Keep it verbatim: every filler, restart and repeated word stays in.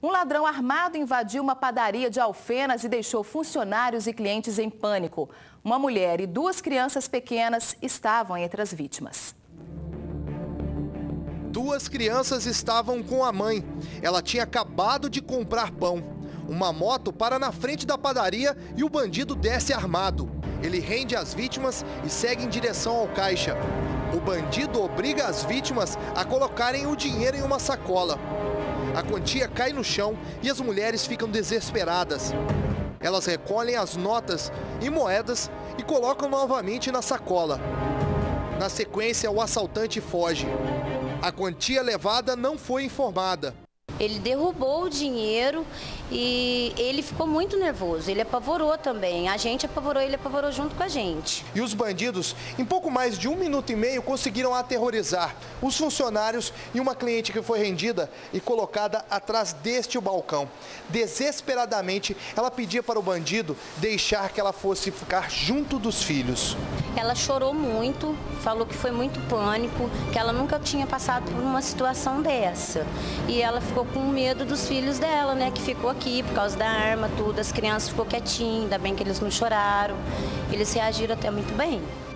Um ladrão armado invadiu uma padaria de Alfenas e deixou funcionários e clientes em pânico. Uma mulher e duas crianças pequenas estavam entre as vítimas. Duas crianças estavam com a mãe. Ela tinha acabado de comprar pão. Uma moto para na frente da padaria e o bandido desce armado. Ele rende as vítimas e segue em direção ao caixa. O bandido obriga as vítimas a colocarem o dinheiro em uma sacola. A quantia cai no chão e as mulheres ficam desesperadas. Elas recolhem as notas e moedas e colocam novamente na sacola. Na sequência, o assaltante foge. A quantia levada não foi informada. Ele derrubou o dinheiro e ele ficou muito nervoso, ele apavorou também. A gente apavorou, ele apavorou junto com a gente. E os bandidos, em pouco mais de um minuto e meio, conseguiram aterrorizar os funcionários e uma cliente que foi rendida e colocada atrás deste balcão. Desesperadamente, ela pedia para o bandido deixar que ela fosse ficar junto dos filhos. Ela chorou muito, falou que foi muito pânico, que ela nunca tinha passado por uma situação dessa. E ela ficou com medo dos filhos dela, né, que ficou aqui por causa da arma, tudo. As crianças ficou quietinhas, ainda bem que eles não choraram. Eles reagiram até muito bem.